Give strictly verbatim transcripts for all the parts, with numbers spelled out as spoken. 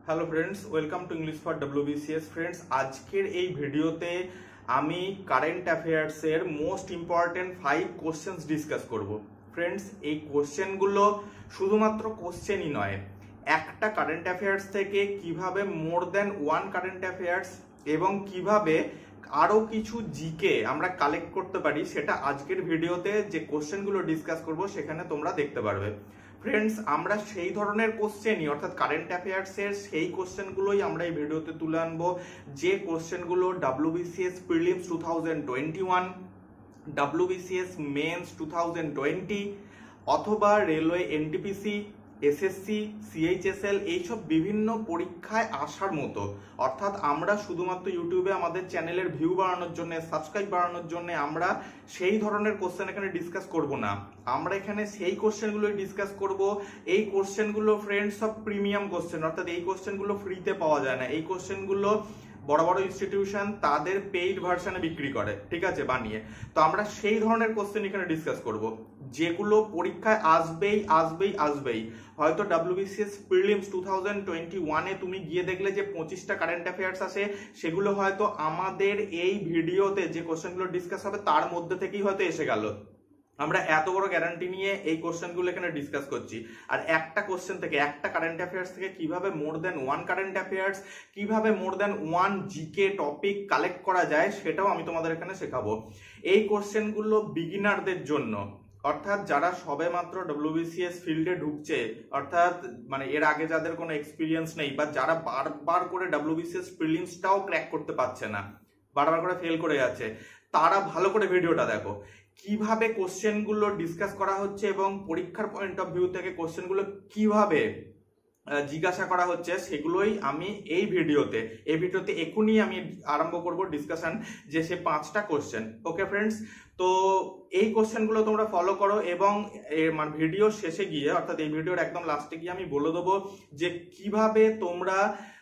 Hello friends, welcome to English for WBCS. Friends, আজকের এই ভিডিওতে আমি কারেন্ট অ্যাফেয়ার্সের most important five questions discuss করব। ফ্রেন্ডস, এই কোশ্চেনগুলো শুধুমাত্র কোশ্চেনই নয়, একটা কারেন্ট অ্যাফেয়ার্স থেকে কিভাবে more than one current affairs এবং কিভাবে আরও কিছু জিকে আমরা কালেক্ট করতে পারি, সেটা আজকের ভিডিওতে যে কোশ্চেনগুলো ডিসকাস করব সেখানে তোমরা দেখতে পারবে। ফ্রেন্ডস, আমরা সেই ধরনের কোশ্চেনই অর্থাৎ কারেন্ট অ্যাফেয়ার্সের সেই কোশ্চেনগুলোই আমরা এই ভিডিওতে তুলে আনবো যে কোশ্চেনগুলো WBCS prelims two thousand twenty one, WBCS mains two thousand twenty অথবা রেলওয়ে এনটিপিসি, এসএসসি, সিএইচএসএল এইসব বিভিন্ন পরীক্ষায় আসার মতো। অর্থাৎ আমরা শুধুমাত্র ইউটিউবে আমাদের চ্যানেলের ভিউ বাড়ানোর জন্য, সাবস্ক্রাইব বাড়ানোর জন্য আমরা সেই ধরনের কোশ্চেন এখানে ডিসকাস করব না। আমরা এখানে সেই কোশ্চেনগুলোই ডিসকাস করব। এই কোশ্চেনগুলো ফ্রেন্ডস সব প্রিমিয়াম কোশ্চেন, অর্থাৎ এই কোশ্চেনগুলো ফ্রিতে পাওয়া যায় না। এই কোশ্চেনগুলো বড় বড় ইনস্টিটিউশন তাদের পেইড ভার্সনে বিক্রি করে, ঠিক আছে, বানিয়ে। তো আমরা সেই ধরনের কোশ্চেন এখানে ডিসকাস করব যেগুলো পরীক্ষায় আসবেই আসবেই আসবেই। হয়তো WBCS prelims two thousand twenty ওয়ানে তুমি গিয়ে দেখলে যে পঁচিশটা কারেন্ট অ্যাফেয়ার্স আসে, সেগুলো হয়তো আমাদের এই ভিডিওতে যে কোশ্চেনগুলো ডিসকাস হবে তার মধ্যে থেকেই হয়তো এসে গেল। আমরা এত বড় গ্যারান্টি নিয়ে এই কোশ্চেনগুলো এখানে ডিসকাস করছি। আর একটা কোশ্চেন থেকে, একটা কারেন্ট অ্যাফেয়ার্স থেকে কিভাবে more than one current affairs, কিভাবে more than one GK topic collect করা যায়, সেটাও আমি তোমাদের এখানে শেখাবো। এই কোশ্চেনগুলো বিগিনারদের জন্য, অর্থাৎ যারা সবে মাত্র ডব্লিউবিসিএস ফিল্ডে ঢুকছে, অর্থাৎ মানে এর আগে যাদের কোনো এক্সপিরিয়েন্স নেই, বা যারা বারবার করে ডব্লিউবিসিএস প্রিলিমসটাও ক্র্যাক করতে পারছে না, বারবার করে ফেল করে যাচ্ছে, তারা ভালো করে ভিডিওটা দেখো। কিভাবে কোশ্চেনগুলো ডিসকাস করা হচ্ছে এবং পরীক্ষার পয়েন্ট অফ ভিউ থেকে কোশ্চেনগুলো কিভাবে জিজ্ঞাসা করা হচ্ছে, সেগুলোই আমি এই ভিডিওতে এই ভিডিওতে এখনই আমি আরম্ভ করব ডিসকাশন, যে সে পাঁচটা কোশ্চেন। ওকে ফ্রেন্ডস, তো এই কোশ্চেনগুলো তোমরা ফলো করো এবং মানে ভিডিও শেষে গিয়ে, অর্থাৎ এই ভিডিওর একদম লাস্টে গিয়ে আমি বলে দেবো যে কিভাবে তোমরা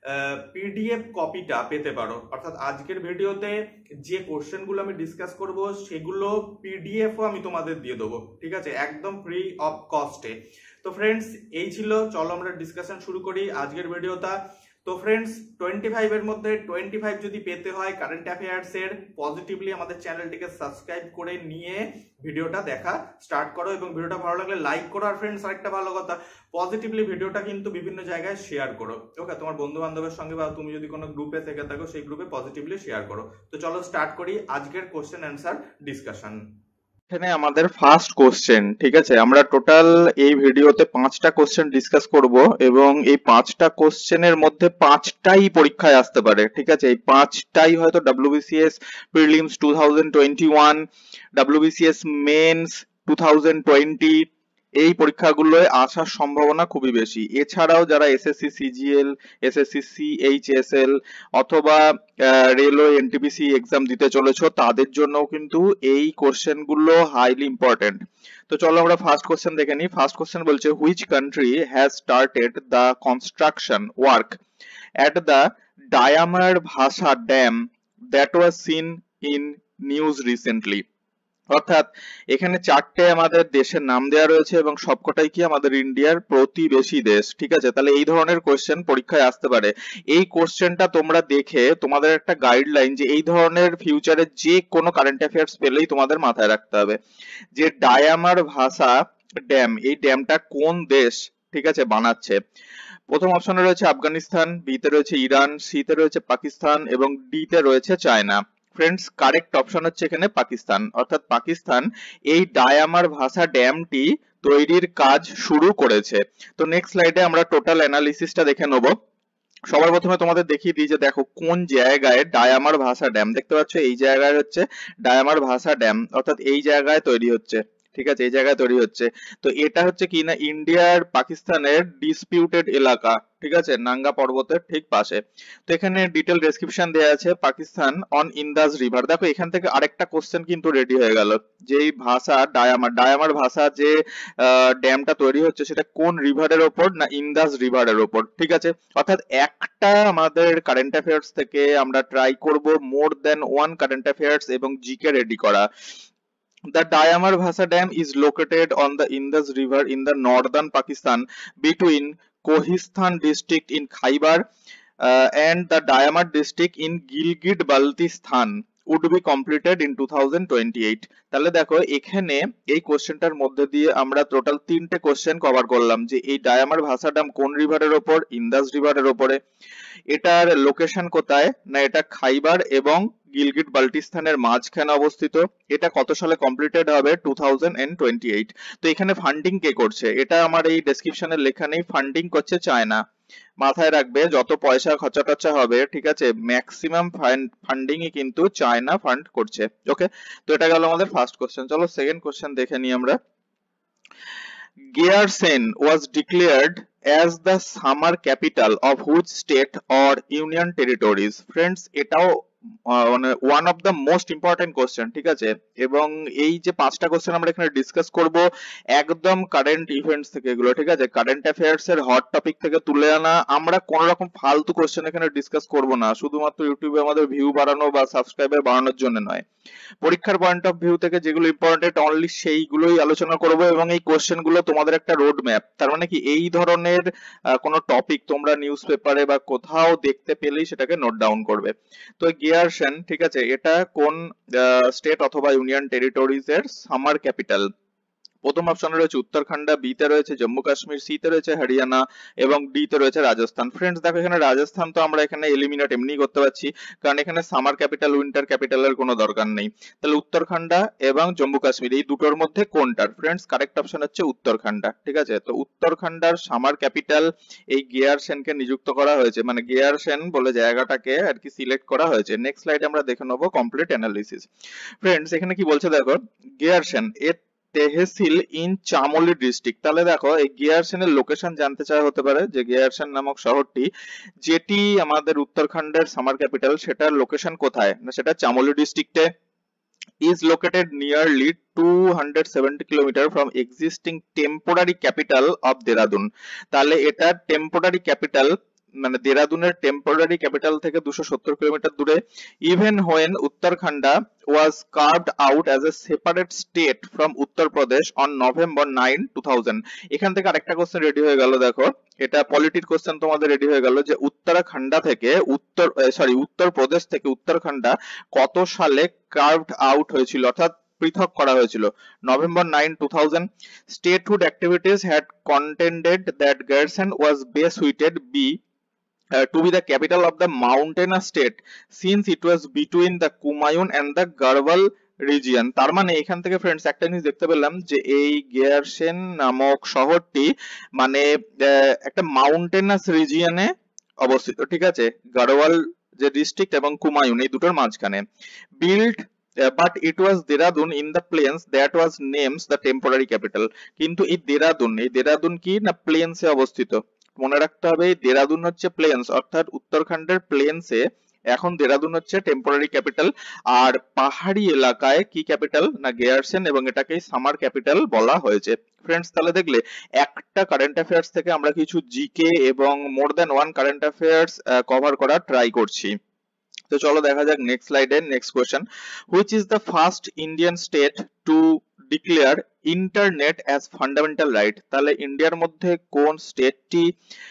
পিডিএফ কপিটা পেতে পারো। অর্থাৎ আজকের ভিডিওতে যে কোশ্চেনগুলো আমি ডিসকাস করব সেগুলো পিডিএফও আমি তোমাদের দিয়ে দেবো, ঠিক আছে, একদম ফ্রি অফ কস্টে। তো ফ্রেন্ডস, এই ছিল, চলো আমরা ডিসকাশন শুরু করি আজকের ভিডিওটা। তো ফ্রেন্ডস, টোয়েন্টি ফাইভ এর মধ্যে টোয়েন্টি ফাইভ যদি পেতে হয় কারেন্ট অ্যাফেয়ার্স এর, পজিটিভলি আমাদের চ্যানেলটিকে সাবস্ক্রাইব করে নিয়ে ভিডিওটা দেখা স্টার্ট করো এবং ভিডিওটা ভালো লাগলে লাইক করো। আর ফ্রেন্ডস, আরেকটা ভালো কথা, পজিটিভলি ভিডিওটা কিন্তু বিভিন্ন জায়গায় শেয়ার করো। ওকে, তোমার বন্ধু বান্ধবের সঙ্গে বা তুমি যদি কোনো গ্রুপে থেকে থাকো সেই গ্রুপে পজিটিভলি শেয়ার করো। তো চলো স্টার্ট করি আজকের কোশ্চেন অ্যান্সার ডিসকাশন। এখানে আমাদের ফার্স্ট কোশ্চেন, ঠিক আছে, আমরা টোটাল এই ভিডিওতে পাঁচটা কোশ্চেন ডিসকাস করব এবং এই পাঁচটা কোশ্চেনের মধ্যে পাঁচটাই পরীক্ষায় আসতে পারে, ঠিক আছে। এই পাঁচটাই হয়তো WBCS prelims two thousand twenty one, WBCS mains two thousand twenty, এই পরীক্ষাগুলোয় আসার সম্ভাবনা খুবই বেশি। এছাড়াও যারা এসএসসি সিজিএল, এসএসসি সিএইচএসএল অথবা রেলওয়ে এনটিপিসি এক্সাম দিতে চলেছো, তাদের জন্যও কিন্তু এই কোশ্চেনগুলো হাইলি ইম্পর্টেন্ট। তো চলো আমরা ফার্স্ট কোশ্চেন দেখে নিই। ফার্স্ট কোশ্চেন বলছে, which country has started the construction work at the Diamar Bhasa Dam that was seen in news recently? অর্থাৎ এখানে চারটে আমাদের দেশের নাম দেওয়া রয়েছে এবং সবকটাই কি আমাদের ইন্ডিয়ার প্রতিবেশী দেশ, ঠিক আছে। তাহলে এই ধরনের কোশ্চেন পরীক্ষায় আসতে পারে। এই কোশ্চেনটা তোমরা দেখে তোমাদের একটা গাইডলাইন, যে এই ধরনের ফিউচারে যে কোনো কারেন্ট অ্যাফেয়ার্স পেলেই তোমাদের মাথায় রাখতে হবে যে ডায়ামার ভাষা ড্যাম, এই ড্যামটা কোন দেশ, ঠিক আছে, বানাচ্ছে। প্রথম অপশনে রয়েছে আফগানিস্তান, বিতে রয়েছে ইরান, সিতে রয়েছে পাকিস্তান এবং ডিতে রয়েছে চায়না। ফ্রেন্ডস, কারেক্ট অপশন হচ্ছে এখানে পাকিস্তান, অর্থাৎ পাকিস্তান এই ডায়ামার ভাষা ড্যামটি তৈরির কাজ শুরু করেছে। তো নেক্সট স্লাইডে আমরা টোটাল অ্যানালিসিসটা দেখে নেব। সবার প্রথমে তোমাদের দেখিয়ে দিই যে দেখো কোন জায়গায় ডায়ামার ভাষা ড্যাম, দেখতে পাচ্ছ এই জায়গায় হচ্ছে ডায়ামার ভাষা ড্যাম, অর্থাৎ এই জায়গায় তৈরি হচ্ছে, ঠিক আছে, এই জায়গায় তৈরি হচ্ছে। তো এটা হচ্ছে কি না ইন্ডিয়ার পাকিস্তানের ডিসপিউটেড এলাকা, ঠিক আছে, নাঙ্গা পর্বতের ঠিক পাশে। তো এখানে ডিটেল ডেসক্রিপশন দেওয়া আছে, পাকিস্তান অন ইন্দাস রিভার। দেখো এখান থেকে আরেকটা কোশ্চেন কিন্তু রেডি হয়ে গেল, যে এই ভাষা ডায়ামার ডায়ামার ভাষা যে ড্যামটা তৈরি হচ্ছে সেটা কোন রিভারের ওপর, না ইন্দাস রিভারের ওপর, ঠিক আছে। অর্থাৎ একটা আমাদের কারেন্ট অ্যাফেয়ার্স থেকে আমরা ট্রাই করব more than one current affairs এবং জিকে রেডি করা। The Diamar Bhasa Dam is located on the Indus River in the northern Pakistan between Kohistan district in Khyber and the Diamar district in Gilgit-Baltistan would be completed in two thousand twenty-eight. তাহলে দেখো এখানে এই কোশ্চেনটার মধ্যে দিয়ে আমরা total তিনটে question cover করলাম যে এই ডায়ামার ভাষা ড্যাম কোন রিভারের ওপর, ইন্দাস রিভারের ওপরে, এটার লোকেশন কোথায় না এটা খাইবার এবং গিলগিট বাল্টিস্তানের মাঝখানে অবস্থিত, এটা কত সালে কমপ্লিটেড হবে টু থাউজেন্ড টোয়েন্টি এইট। তো এখানে ফান্ডিং কে করছে, এটা আমার এই ডেসক্রিপশনের লেখা নেই, ফান্ডিং করছে চায়না। মাথায় রাখবে যত পয়সা খরচা টরচা হবে, ঠিক আছে, ম্যাক্সিমাম ফান্ডিং ই কিন্তু চায়না ফান্ড করছে। ওকে, তো এটা গেল আমাদের ফার্স্ট কোশ্চেন। চলো সেকেন্ড কোশ্চেন দেখে নিই আমরা। Gyeongsang was declared as the summer capital of which state or union territories? Friends, এটাও মানে one of the most important question, ঠিক আছে, এবং এই যে পাঁচটা কোশ্চেন আমরা এখানে ডিসকাস করব একদম কারেন্ট ইভেন্টস থেকে এগুলো, ঠিক আছে, কারেন্ট অ্যাফেয়ার্স এর হট টপিক থেকে তুলে আনা। আমরা কোন রকম ফালতু কোশ্চেন এখানে ডিসকাস করব না, শুধুমাত্র ইউটিউবে আমাদের ভিউ বাড়ানো বা সাবস্ক্রাইবার বাড়ানোর জন্য নয়, পরীক্ষার পয়েন্ট অফ ভিউ থেকে যেগুলো ইম্পর্টেন্ট অনলি সেইগুলোই আলোচনা করব। এবং এই কোশ্চেন গুলো তোমাদের একটা রোড ম্যাপ, তার মানে কি এই ধরনের কোনো টপিক তোমরা নিউজ পেপারে বা কোথাও দেখতে পেলেই সেটাকে নোট ডাউন করবে। তো গিয়ারসেন, ঠিক আছে, এটা কোন স্টেট অথবা ইউনিয়ন টেরিটরিজ এর সামার ক্যাপিটাল? প্রথম অপশনে রয়েছে উত্তরাখণ্ড, বি তে রয়েছে জম্মু কাশ্মীর, সি তে রয়েছে হরিয়ানা এবং ডি তে রয়েছে রাজস্থান। ফ্রেন্ডস দেখো এখানে রাজস্থান তো আমরা এখানে এলিমিনেট এমনি করতে পারছি, কারণ এখানে সামার ক্যাপিটাল উইন্টার ক্যাপিটালের কোনো দরকার নেই। তাহলে উত্তরাখণ্ড এবং জম্মু কাশ্মীর এই দুটোর মধ্যে কোনটার? ফ্রেন্ডস কারেক্ট অপশন হচ্ছে উত্তরাখণ্ড, ঠিক আছে। তো উত্তরাখণ্ডের সামার ক্যাপিটাল এই গিয়ারসেনকে নিযুক্ত করা হয়েছে, মানে গিয়ারসেন বলে জায়গাটাকে আর কি সিলেক্ট করা হয়েছে। নেক্সট স্লাইডে আমরা দেখে নেবো কমপ্লিট অ্যানালিসিস। ফ্রেন্ডস এখানে কি বলছে দেখো, গিয়ারসেন এর তেহসিল ইন চামোলি ডিস্ট্রিক্ট। তাহলে দেখো এই গিয়ারসেনের লোকেশন জানতে চাওয়া হতে পারে যে গিয়ারসেন নামক শহরটি যেটি আমাদের উত্তরাখণ্ডের সামার ক্যাপিটাল, সেটার লোকেশন কোথায় না সেটা চামোলি ডিস্ট্রিক্টে, is located nearly two hundred seventy kilometers from existing temporary capital of Dehradun. তাহলে এটা টেম্পোরারি ক্যাপিটাল মানে দেরাদুনের টেম্পোরারি ক্যাপিটাল থেকে দুশো সত্তর কিলোমিটার দূরে। Even when Uttarakhand was carved out as a separate state from Uttar Pradesh on November ninth two thousand. এখান থেকে আরেকটা কোশ্চেন রেডি হয়ে গেল, দেখো এটা পলিটির কোশ্চেন তোমাদের রেডি হয়ে গেল যে উত্তরাখণ্ড থেকে উত্তর সরি উত্তর প্রদেশ থেকে উত্তরাখণ্ড কত সালে কার্ভড আউট হয়েছিল অর্থাৎ পৃথক করা হয়েছিল? November nine two thousand. Statehood activities had contended that Gairsain was best suited be Uh, to be the capital of the mountainous state since it was between the Kumaon and the Garhwal region. তার মানে এখান থেকে friends একটা জিনিস দেখতে পেলাম যে এই গিয়ারসেন নামক শহরটি মানে একটা মাউন্টেনাস রিজিয়নে অবস্থিত, ঠিক আছে, গাড়ওয়াল যে ডিস্ট্রিক্ট এবং কুমায়ুন এই দুটোর মাঝখানে। Build but it was Dehradun in the plains that was named the temporary capital. কিন্তু এই দেরাদুন এই দেরাদুন কি না প্লেন্সে অবস্থিত, মনে রাখতে হবে দেরাদুন হচ্ছে প্লেন্স অর্থাৎ উত্তরাখণ্ডের প্লেন্সে এখন দেরাদুন হচ্ছে টেম্পোরারি ক্যাপিটাল, আর পাহাড়ি এলাকায় কি ক্যাপিটাল না গিয়ারসেন, এবং এটাকে সামার ক্যাপিটাল বলা হয়েছে। ফ্রেন্ডস তাহলে দেখলে একটা কারেন্ট অ্যাফেয়ার্স থেকে আমরা কিছু জিকে এবং more than one current affairs cover করার ট্রাই করছি। তো চলো দেখা যাক নেক্সট স্লাইডে next question, which is the first Indian state to declare internet as fundamental right? তাহলে ইন্ডিয়ার মধ্যে কোন স্টেটটি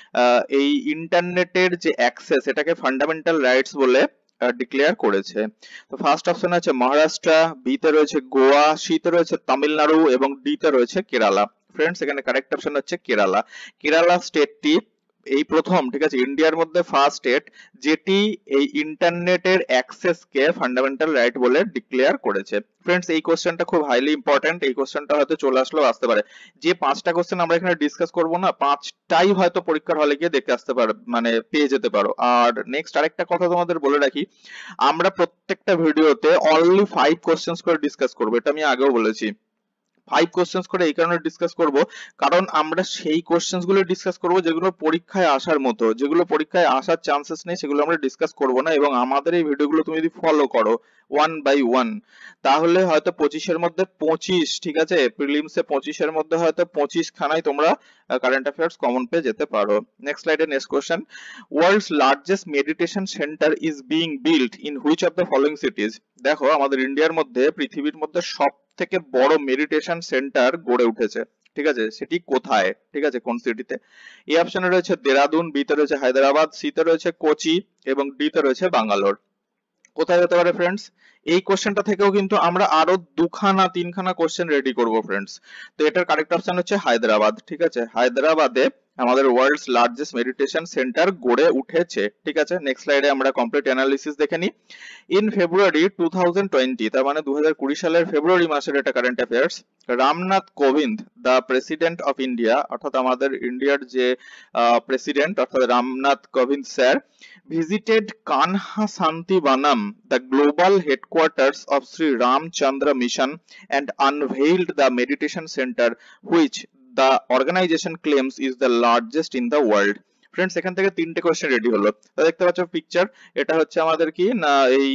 এই ইন্টারনেটের যে অ্যাক্সেস এটাকে ফান্ডামেন্টাল রাইটস বলে ডিক্লেয়ার করেছে? তো ফার্স্ট অপশন আছে মহারাষ্ট্র, বি তে রয়েছে গোয়া, সি তে রয়েছে তামিলনাড়ু এবং ডি তে রয়েছে কেরালা। ফ্রেন্ডস এখানে কারেক্ট অপশন হচ্ছে কেরালা। কেরালা স্টেটটি এই প্রথম, ঠিক আছে, ইন্ডিয়ার মধ্যে ফার্স্ট স্টেট যেটি এই ইন্টারনেটের অ্যাক্সেস কে ফান্ডামেন্টাল রাইট বলে ডিক্লেয়ার করেছে। ফ্রেন্ডস এই কোশ্চেনটা খুব হাইলি ইম্পর্টেন্ট, এই কোশ্চেনটা হয়তো চলে আসলেও আসতে পারে। যে পাঁচটা কোশ্চেন আমরা এখানে ডিসকাস করব না পাঁচটাই হয়তো পরীক্ষার হলে গিয়ে দেখে আসতে পারো, মানে পেয়ে যেতে পারো। আর নেক্সট আরেকটা কথা তোমাদের বলে রাখি, আমরা প্রত্যেকটা ভিডিওতে অনলি ফাইভ কোশ্চেন্স করে ডিসকাস করবো, এটা আমি আগেও বলেছি। ফাইভ কোশ্চেন্স করে এই কারণে ডিসকাস করব কারণ আমরা সেই কোশ্চেন্স গুলো ডিসকাস করব যেগুলো পরীক্ষায় আসার মতো, যেগুলো পরীক্ষায় আসার চান্সেস নেই সেগুলো আমরা ডিসকাস করব না। এবং আমাদের এই ভিডিওগুলো তুমি যদি ফলো করো ওয়ান বাই ওয়ান তাহলে হয়তো পঁচিশের মধ্যে পঁচিশ, ঠিক আছে, প্রিলিমসে পঁচিশের মধ্যে হয়তো পঁচিশ খানায় তোমরা কারেন্ট অ্যাফেয়ার্স কমন পেয়ে যেতে পারো। নেক্সট স্লাইডে next question, world's largest meditation centre is being built in which of the following cities? দেখো আমাদের ইন্ডিয়ার মধ্যে পৃথিবীর মধ্যে সব থেকে বড় মেডিটেশন সেন্টার গড়ে উঠেছে, ঠিক আছে, সেটি কোথায়, ঠিক আছে, কোন সিটিতে? এ অপশনে রয়েছে দেরাদুন, বি তে রয়েছে হায়দ্রাবাদ, সি তে রয়েছে কোচি এবং ডি তে রয়েছে বাঙ্গালোর। কোথায় হতে পারে ফ্রেন্ডস? এই কোশ্চেনটা থেকেও কিন্তু আমরা আরো দুখানা তিনখানা কোশ্চেন রেডি করব ফ্রেন্ডস। তো এটার কারেক্ট অপশন হচ্ছে হায়দ্রাবাদ, ঠিক আছে, হায়দ্রাবাদে আমাদের ওয়ার্ল্ডস লার্জেস্ট মেডিটেশন সেন্টার গড়ে উঠেছে, ঠিক আছে। নেক্সট স্লাইডে আমরা কমপ্লিট অ্যানালিসিস দেখে নিই। In February two thousand twenty, তার মানে দু হাজার কুড়ি সালের ফেব্রুয়ারি মাসের এটা current affairs, Ramnath Kovind the president of India, অর্থাৎ আমাদের ইন্ডিয়ার যে প্রেসিডেন্ট অর্থাৎ Ramnath Kovind sir, visited Kanha Santivanam, the global headquarters of Sri Ramchandra Mission, and unveiled the meditation center which the organization claims is the largest in the world. Friends, এখান থেকে তিনটে question ready হলো। তো দেখতে পাচ্ছ পিকচার, এটা হচ্ছে আমাদের কি না এই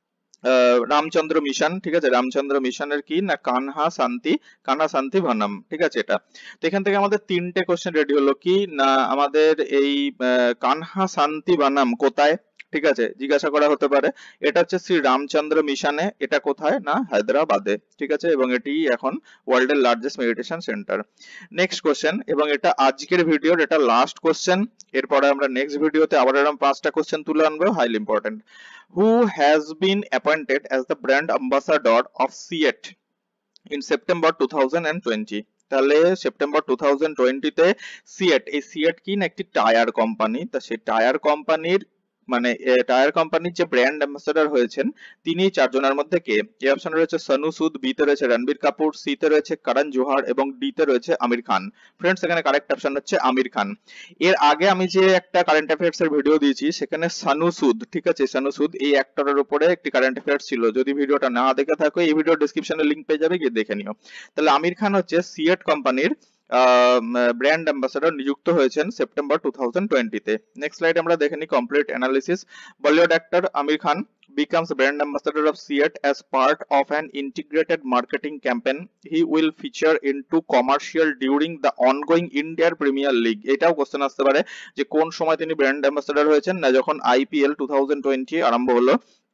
রামচন্দ্র মিশন, ঠিক আছে, রামচন্দ্র মিশনের কি না কানহা শান্তি কানহা শান্তি ভানাম, ঠিক আছে এটা। তো এখান থেকে আমাদের তিনটে কোশ্চেন রেডি হলো কি না আমাদের এই কানহা শান্তি বানাম কোথায়, ঠিক আছে, জিজ্ঞাসা করা হতে পারে। এটা হচ্ছে শ্রী রামচন্দ্র মিশনে, এটা কোথায় না হায়দ্রাবাদে, ঠিক আছে, এবং এটি এখন ওয়ার্ল্ডের largest meditation centre. Next question, এবং এটা আজকের ভিডিওর এটা লাস্ট কোশ্চেন, এরপরে আমরা নেক্সট ভিডিওতে আবার এরকম পাঁচটা কোশ্চেন তুলে আনবো, highly important. Who has been appointed as the brand ambassador of Seat in September two thousand twenty? তাহলে সেপ্টেম্বর টু থাউজেন্ড টোয়েন্টি তে সিয়েট, এই সিয়েট কি না একটি টায়ার কোম্পানি, তা সেই টায়ার কোম্পানির মানে টায়ার কোম্পানির যে ব্র্যান্ড অ্যাম্বাসেডর হয়েছেন তিনি চারজনের মধ্যে কে? এ অপশনে রয়েছে সনু সুদ, বি তে রয়েছে রণবীর কাপুর, সি তে রয়েছে করণ জোহার এবং ডি তে রয়েছে আমির খান। ফ্রেন্ডস, এখানে কারেক্ট অপশন হচ্ছে আমির খান। এর আগে আমি যে একটা কারেন্ট অ্যাফেয়ার্স এর ভিডিও দিয়েছি সেখানে সনু সুদ, ঠিক আছে, সনু সুদ এই অ্যাক্টরের উপরে একটি কারেন্ট অ্যাফেয়ার্স ছিল। যদি ভিডিওটা না দেখে থাকো এই ভিডিও ডেসক্রিপশনে লিংক পেয়ে যাবে, গিয়ে দেখে নিও। তাহলে আমির খান হচ্ছে সিয়েট কোম্পানির ব্র্যান্ড অ্যাম্বাসেডর নিযুক্ত হয়েছেন সেপ্টেম্বর টু থাউজেন্ড টোয়েন্টি তে। নেক্সট স্লাইড আমরা দেখে নিই complete analysis. Bollywood actor Aamir Khan becomes brand ambassador of Seat as part of an integrated marketing campaign. He will feature into commercial during the ongoing Indian Premier League. এটাও question আসতে পারে যে কোন সময় তিনি ব্র্যান্ড অ্যাম্বাসেডর হয়েছেন, না যখন আইপিএল টু থাউজেন্ড টোয়েন্টি আরম্ভ হলো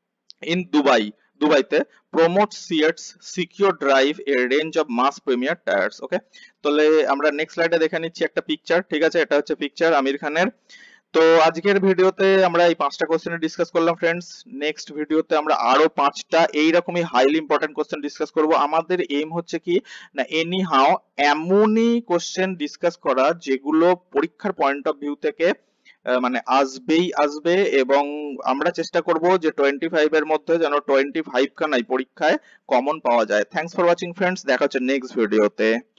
ইন দুবাই, দুবাইতে promote Seat's secure drive a range of mass premier tires. Okay, তাহলে আমরা নেক্সট স্লাইডে দেখে নিচ্ছি একটা পিকচার, ঠিক আছে, এটা হচ্ছে পিকচার আমির খানের। তো আজকের ভিডিওতে আমরা এই পাঁচটা কোশ্চেন ডিসকাস করলাম ফ্রেন্ডস। নেক্সট ভিডিওতে আমরা আরো পাঁচটা এইরকমই হাইলি ইম্পর্টেন্ট কোশ্চেন ডিসকাস করব। আমাদের এইম হচ্ছে কি না এনি হাও এমনই কোশ্চেন ডিসকাস করা যেগুলো পরীক্ষার পয়েন্ট অফ ভিউ থেকে মানে আসবেই আসবে, এবং আমরা চেষ্টা করব যে টোয়েন্টি ফাইভ এর মধ্যে যেন টোয়েন্টি ফাইভ খানাই পরীক্ষায় কমন পাওয়া যায়। থ্যাংকস ফর ওয়াচিং ফ্রেন্ডস, দেখা হচ্ছে নেক্সট ভিডিওতে।